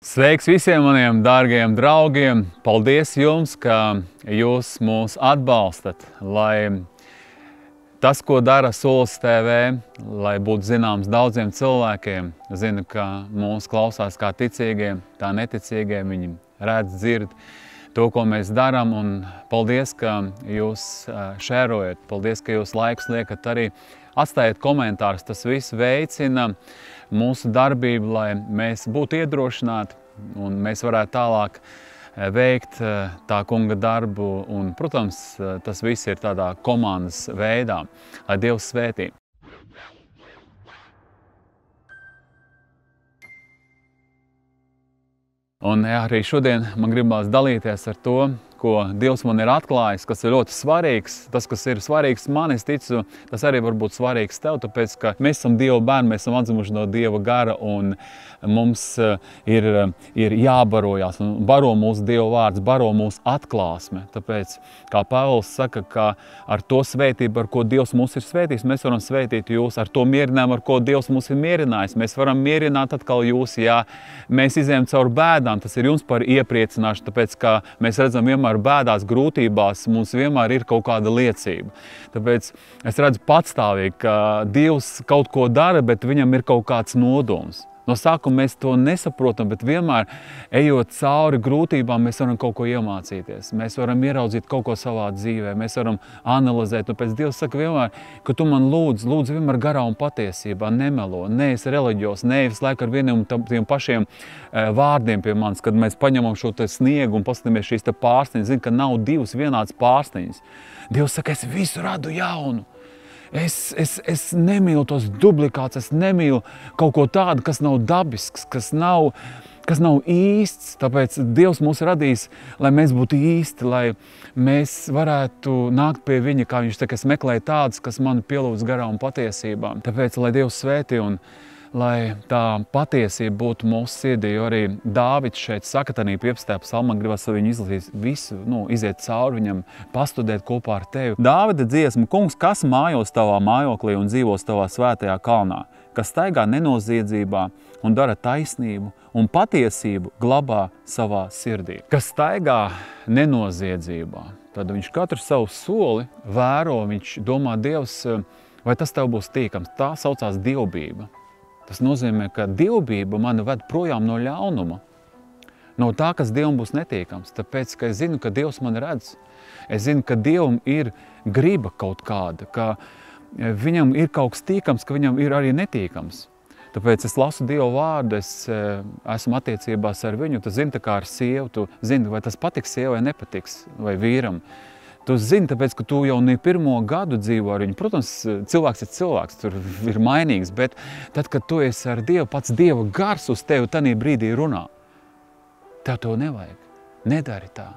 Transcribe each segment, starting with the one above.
Sveiks visiem maniem dārgajiem draugiem! Paldies jums, ka jūs mūs atbalstat, lai tas, ko dara Solis TV, lai būtu zināms daudziem cilvēkiem. Zinu, ka mūs klausās kā ticīgiem, tā neticīgiem, viņi redz, dzird to, ko mēs darām, un paldies, ka jūs šērojat, paldies, ka jūs laikus liekat arī, atstājiet komentārus, tas viss veicina mūsu darbību, lai mēs būtu iedrošināti un mēs varētu tālāk veikt tā kunga darbu. Un, protams, tas viss ir tādā komandas veidā, lai Dievs svētī. Un arī šodien man gribās dalīties ar to, ko Dievs man ir atklājis, kas ir ļoti svarīgs. Tas, kas ir svarīgs man, es ticu, tas arī var būt svarīgs tev, tāpēc, ka mēs esam Dieva bērni, mēs esam atzimuši no Dieva gara, un mums ir jābarojās, un baro mūsu Dieva vārds, baro mūsu atklāsme. Tāpēc, kā Pāvils saka, ka ar to svētību, ar ko Dievs mūs ir svētījis, mēs varam svētīt jūs, ar to mierinājumu, ar ko Dievs mūs ir mierinājis. Mēs varam mierināt atkal jūs, ja mēs izējam caur bēdām, tas ir jums par iepriecināšanu, tāpēc, ka mēs redzam vienmēr bēdās, grūtībās, mums vienmēr ir kaut kāda liecība. Tāpēc es redzu patstāvīgi, ka Dievs kaut ko dara, bet viņam ir kaut kāds nodoms. No sākuma mēs to nesaprotam, bet vienmēr, ejot cauri grūtībām, mēs varam kaut ko iemācīties. Mēs varam ieraudzīt kaut ko savā dzīvē, mēs varam analizēt. Un pēc Dievs saka vienmēr, ka tu man lūdz vienmēr garā un patiesībā, nemelo, neesi reliģijos, neesi laiku ar vieniem tiem pašiem vārdiem pie manis, kad mēs paņemam šo te sniegu un paskatāmies šīs te pārsteņas. Zini, ka nav divas vienādas pārsteņas. Dievs saka, es visu radu jaunu. Es nemīlu tos dublikāts, es nemīlu kaut ko tādu, kas nav dabisks, kas nav īsts. Tāpēc Dievs mūs radīs, lai mēs būtu īsti, lai mēs varētu nākt pie viņa, kā viņš saka, es meklēju tādus, kas mani pielūdz garā un patiesībā. Tāpēc, lai Dievs svētī un lai tā patiesība būtu mūsu sirdī, jo arī Dāvids šeit saka, tanī 15. psalmā gribas viņu izlasīt visu, iziet cauri viņam, pastudēt kopā ar tevi. Dāvida dziesma, kungs, kas mājos tavā mājoklī un dzīvos tavā svētajā kalnā, kas staigā nenoziedzībā un dara taisnību un patiesību glabā savā sirdī. Kas staigā nenoziedzībā, tad viņš katru savu soli vēro, viņš domā, Dievs, vai tas tev būs tīkams. Tā saucās dievbība. Tas nozīmē, ka dievbība mani ved projām no ļaunuma, no tā, kas Dievam būs netīkams. Tāpēc, ka es zinu, ka Dievs mani redz. Es zinu, ka Dievam ir griba kaut kāda, ka viņam ir kaut kas tīkams, ka viņam ir arī netīkams. Tāpēc es lasu Dieva vārdu, es esmu attiecībās ar viņu. Tu zini, tā kā ar sievu, tu zini, vai tas patiks sievai, nepatiks, vai vīram. Tu zini, tāpēc, ka tu jau ne pirmo gadu dzīvo ar viņu. Protams, cilvēks ir cilvēks, tur ir mainīgs, bet tad, kad tu esi ar Dievu, pats Dieva gars uz tevi tanī brīdī runā. Tev to nevajag. Nedari tā.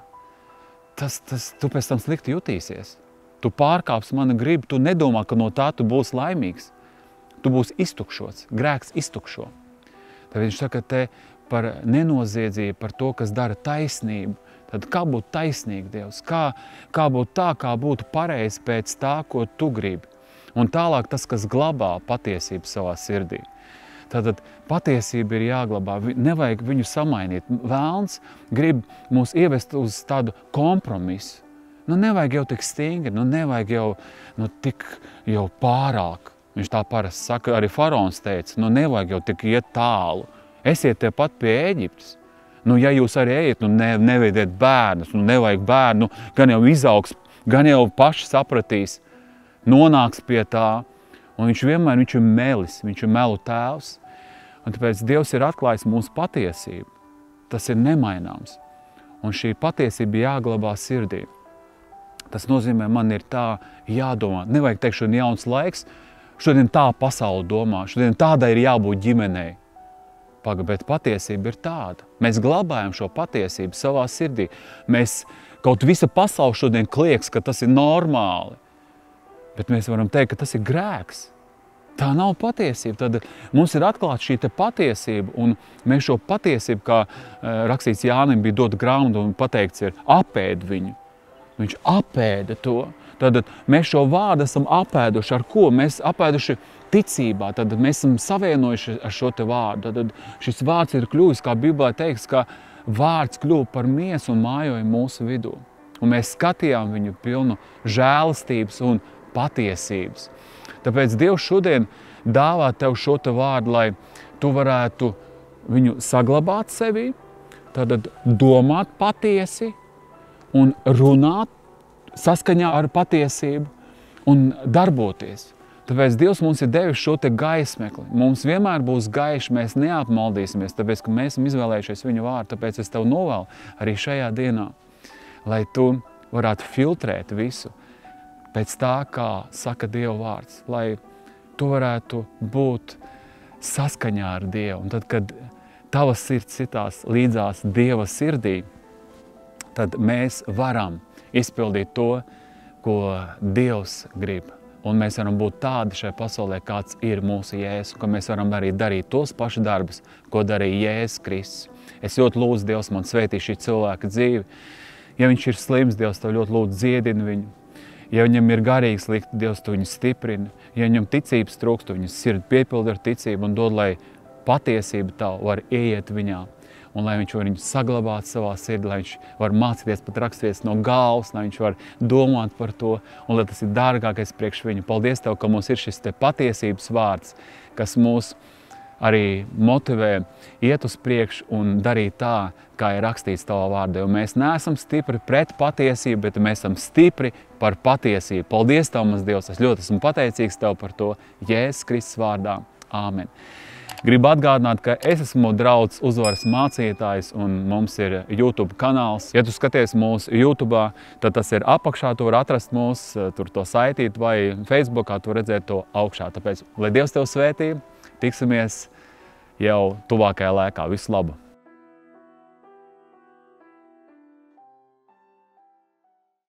Tu pēc tam slikti jutīsies. Tu pārkāpsi manu gribu, tu nedomā, ka no tā tu būsi laimīgs. Tu būsi iztukšots, grēks iztukšo. Tad viņš saka te par nenoziedzību, par to, kas dara taisnību. Tad kā būt taisnīgi, Dievs? Kā būt tā, kā būtu pareizi pēc tā, ko tu gribi? Un tālāk tas, kas glabā patiesību savā sirdī. Tātad patiesība ir jāglabā, nevajag viņu samainīt. Vēlns grib mūs ievest uz tādu kompromisu. Nevajag jau tik stingri, nevajag jau tik pārāk. Viņš tā parasti saka, arī faraons teica, nevajag jau tik iet tālu. Esiet tepat pie Ēģiptes. Ja jūs arī ejat, neveidiet bērnus, nevajag bērnu, gan jau izaugs, gan jau paši sapratīs, nonāks pie tā. Un viņš vienmēr ir melis, viņš ir melu tēvs. Un tāpēc Dievs ir atklājis mūsu patiesību. Tas ir nemaināms. Un šī patiesība jāglabā sirdī. Tas nozīmē, man ir tā jādomā. Nevajag teikt, šodien jauns laiks, šodien tā pasaule domā, šodien tādai ir jābūt ģimenei. Bet patiesība ir tāda. Mēs glabājam šo patiesību savā sirdī. Kaut visa pasaule šodien klieks, ka tas ir normāli. Bet mēs varam teikt, ka tas ir grēks. Tā nav patiesība. Tad mums ir atklāta šī patiesība, un mēs šo patiesību, kā rakstīts Jānim, bija dot grāmatu un pateikts ir apēd viņu. Viņš apēda to. Tad mēs šo vārdu esam apēduši ar ko? Mēs apēduši ticībā, tad mēs esam savienojuši ar šo te vārdu. Tad šis vārds ir kļuvis, kā Bībelē teiks, ka vārds kļuva par miesu un mājoja mūsu vidū. Un mēs skatījām viņu pilnu žēlastības un patiesības. Tāpēc Dievs šodien dāvā tev šo te vārdu, lai tu varētu viņu saglabāt sevī, tad domāt patiesi un runāt saskaņā ar patiesību un darboties. Tāpēc Dievs mums ir devis šo te gaismekli. Mums vienmēr būs gaiši, mēs neapmaldīsimies, tāpēc, ka mēs esam izvēlējušies viņu vārdu. Tāpēc es tev novēlu arī šajā dienā, lai tu varētu filtrēt visu pēc tā, kā saka Dieva vārds, lai tu varētu būt saskaņā ar Dievu. Un tad, kad tava sirds sitās līdzās Dieva sirdī, tad mēs varam izpildīt to, ko Dievs grib. Un mēs varam būt tādi šajā pasaulē, kāds ir mūsu Jēzus, ka mēs varam arī darīt tos pašus darbus, ko darīja Jēzus Kristus. Es ļoti lūdzu, Dievs man svētī šī cilvēka dzīvi. Ja viņš ir slims, Dievs tev ļoti lūdzu dziedini viņu. Ja viņam ir garīgi slikti, Dievs tu viņu stiprini. Ja viņam ticības trūkst, tu viņu sirdi piepildi ar ticību un dod, lai patiesība tavu var ieiet viņā. Un lai viņš var viņu saglabāt savā sirdī, lai viņš var mācīties pat raksturvietas no galvas, lai viņš var domāt par to, un lai tas ir dārgākais priekš viņu. Paldies Tev, ka mums ir šis te patiesības vārds, kas mūs arī motivē iet uz priekšu un darīt tā, kā ir rakstīts Tavā vārdā. Jo mēs neesam stipri pret patiesību, bet mēs esam stipri par patiesību. Paldies Tev, mans Dievs, es ļoti esmu pateicīgs Tev par to Jēzus Kristus vārdā. Āmen. Gribu atgādināt, ka es esmu Draudzes uzvaras mācītājs un mums ir YouTube kanāls. Ja tu skaties mūsu YouTube'ā, tad tas ir apakšā, tu var atrast mūs, tur to saitīt, vai Facebookā tu redzēt to augšā. Tāpēc, lai Dievs tev svētī, tiksimies jau tuvākajā laikā. Visu labu!